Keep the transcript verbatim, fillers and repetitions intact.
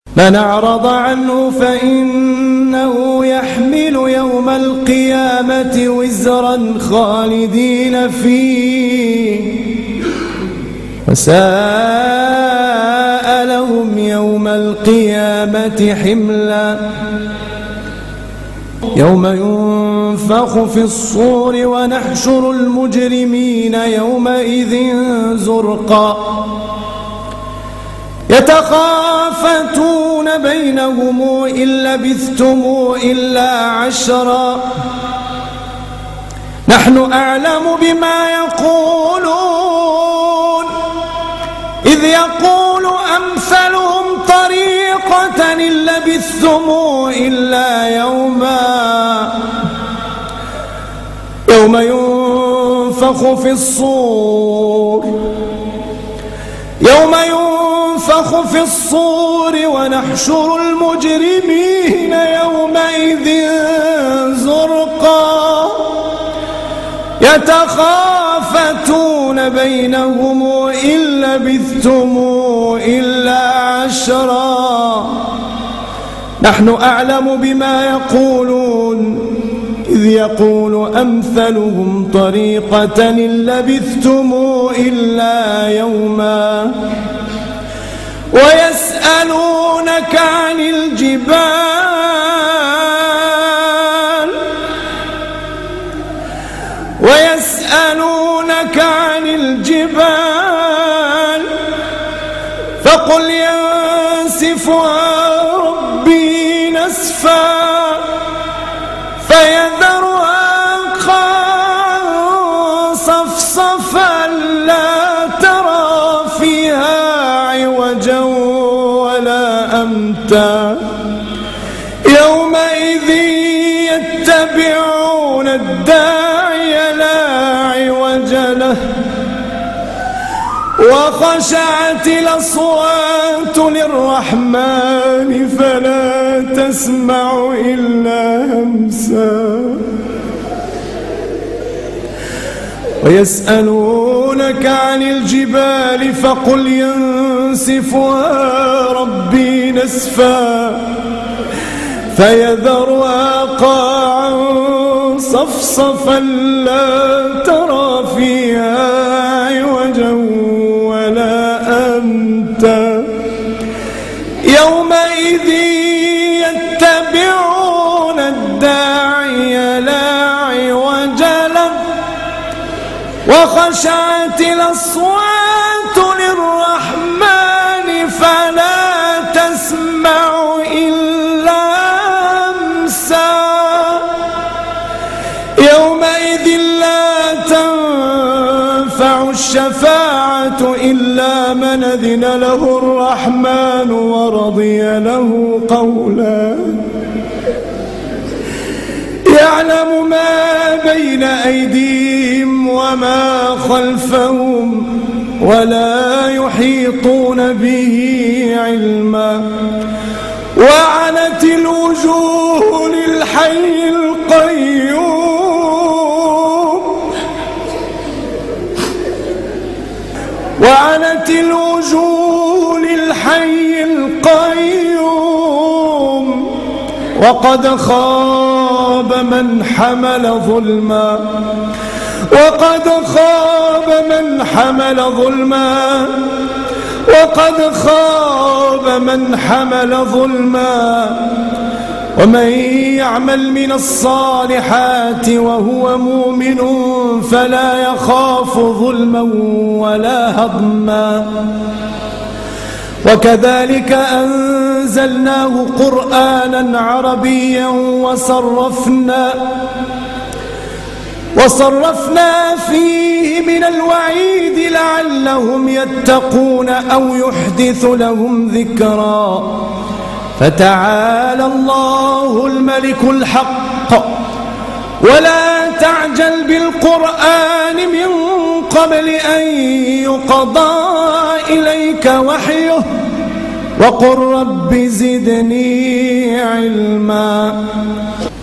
من أعرض عنه فإنه يحمل يوم القيامة وزرا خالدين فيه وساء لهم يوم القيامة حملا. يوم ينفخ في الصور ونحشر المجرمين يومئذ زرقا يتخافتون بينهم إن لبثتم إلا عشرا نحن أعلم بما يقولون إذ يقول أمثلهم طريقة إن لبثتم إلا يوما يوم ينفخ في الصور يوم ينفخ في الصور ونحشر المجرمين يومئذ زرقا يتخافتون بينهم إن لبثتم إلا عشرا نحن أعلم بما يقولون إذ يقول أمثلهم طريقة إن لبثتم إلا يوما ويسألونك عن الجبال ويسألونك عن الجبال فقل ينسفها ربي نسفا فيذرها قاعا صفصفا لا ترى فيها عوجا ولا أمتا يومئذ يتبعون الداعي لا عوج له وخشعت الأصوات للرحمن فلا تسمع إلا همسا ويسألونك عن الجبال فقل ينسفها ربي نسفا فيذرها قاعا صفصفا لا ترى فيها عوجا ولا أمتا يومئذ يتبعون الداعي لا عوج له وخشعت الأصوات للرحمن فلا تسمع إلا همسا يومئذ لا تنفع الشفاعة إلا من أذن له الرحمن ورضي له قولا يعلم ما بين أيديهم وما خلفهم ولا يحيطون به علما وعنت الوجوه للحي القيوم وعنت الوجوه للحي القيوم وقد خاب من حمل ظلما وقد خاب من حمل ظلما وقد خاب من حمل ظلما ومن يعمل من الصالحات وهو مؤمن فلا يخاف ظلما ولا هضما وكذلك أنزلناه قرآنا عربيا وصرفنا وصرفنا فيه من الوعيد لعلهم يتقون أو يحدث لهم ذكرا فتعالى الله الملك الحق ولا تعجل بالقرآن من قبل أن يقضى إليك وحيه وقل رب زدني علما.